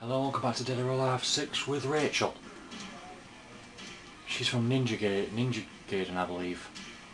Hello, welcome back to Dead or Alive 6 with Rachel. She's from Ninja Gaiden, I believe.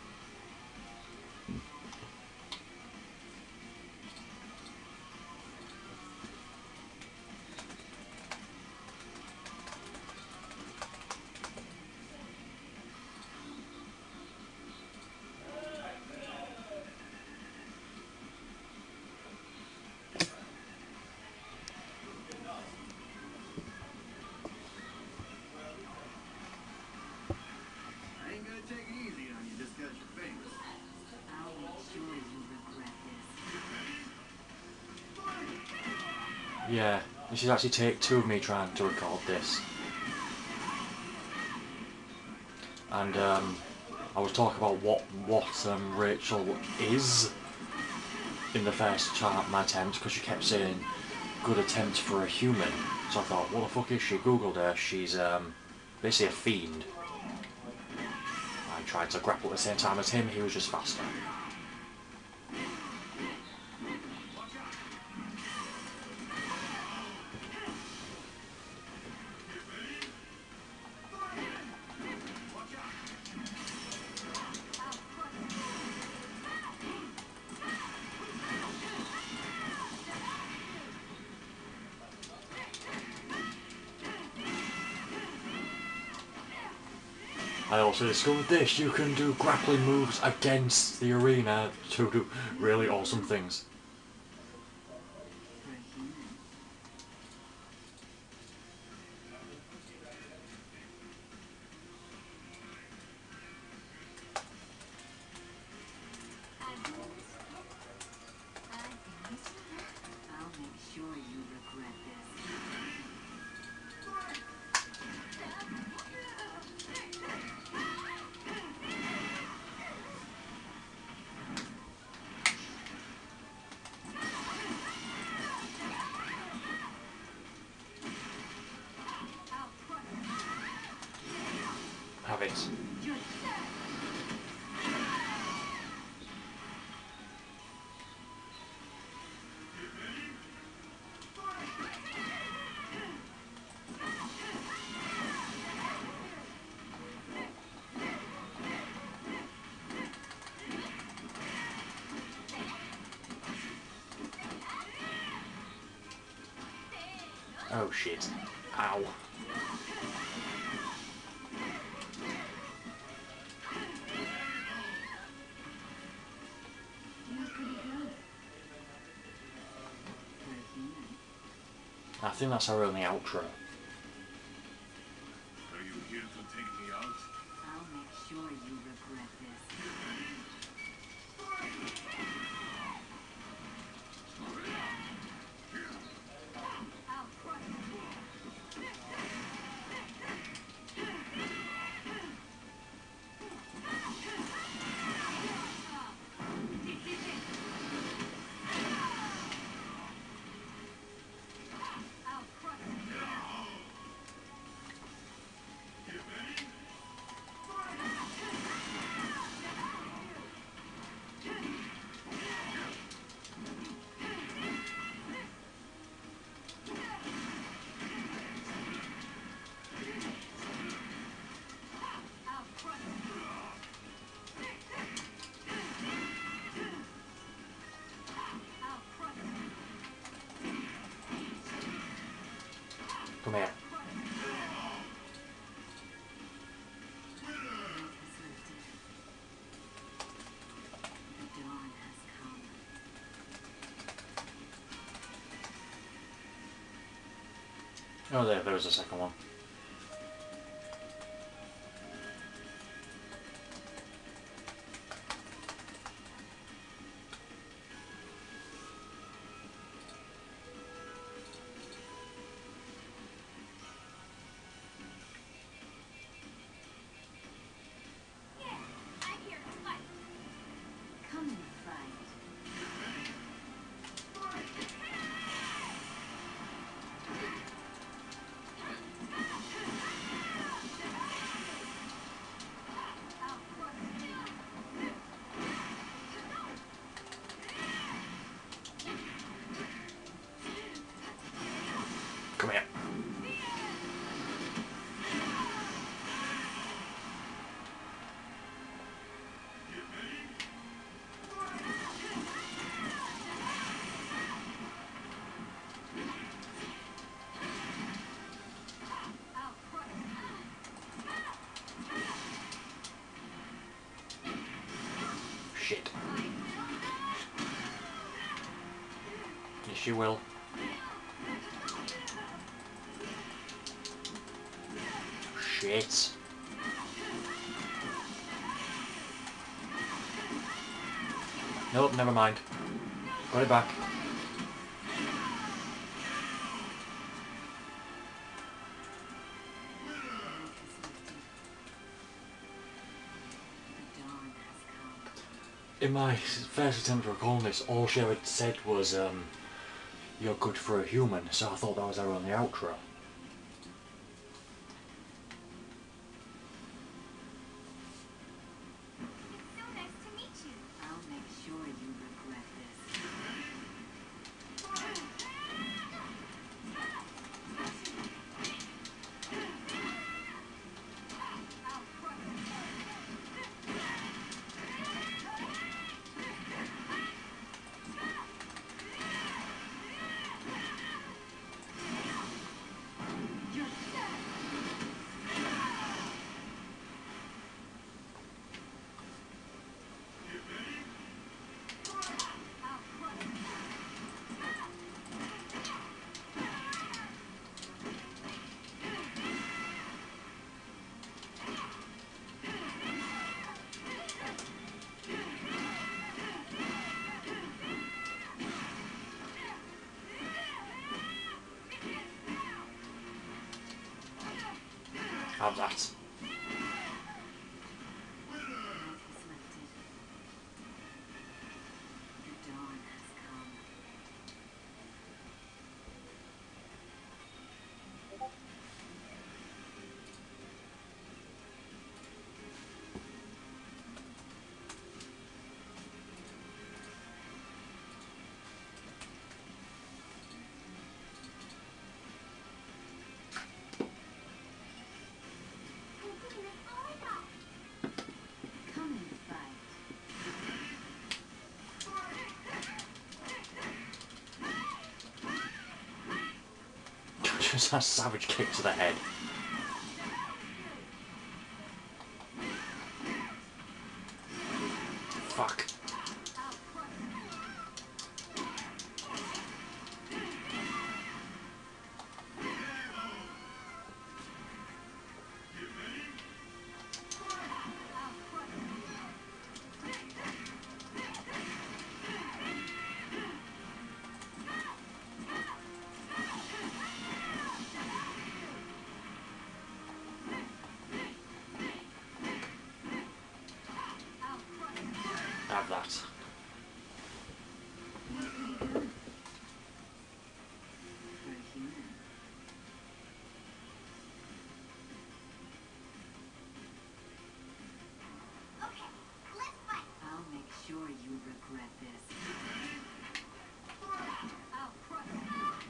Yeah, this is actually take 2 of me trying to record this. And I was talking about what Rachel is in the first my attempt, because she kept saying good attempt for a human. So I thought, what the fuck is she? Googled her. She's basically a fiend. I tried to grapple at the same time as him, he was just faster. I also discovered this, you can do grappling moves against the arena to do really awesome things. Have it. Oh shit. Ow. I think that's our only outro. Are you here to take me out? I'll make sure you regret this. Come here. The dawn has come. Oh, there was the second one. Come and fight. Come here. Shit. Yes, you will. Shit. Nope, never mind. Got it back. The dawn has come. In my first attempt at recalling this, all she ever said was, you're good for a human, so I thought that was her on the outro. It's so nice to meet you. I'll make sure you regret this. Have that. Night has lifted. The dawn has come. Come and fight. Just a savage kick to the head. Fuck. Have that. For a human. Okay, let's fight. I'll make sure you regret this. I'll crush you.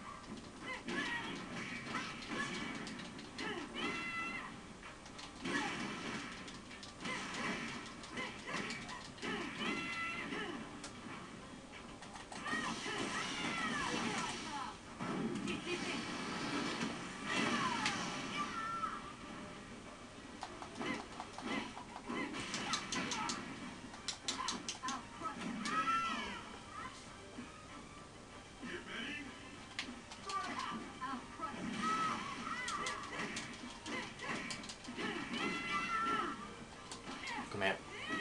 Come here.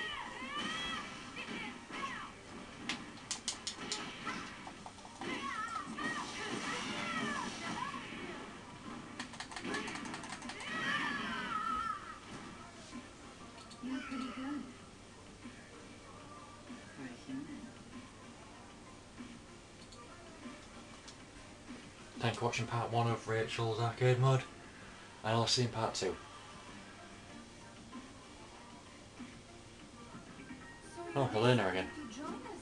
You're pretty good. For a human. Thank you for watching part 1 of Rachel's Arcade Mode, and I'll see you in part 2. So Oh, Helena again. to join us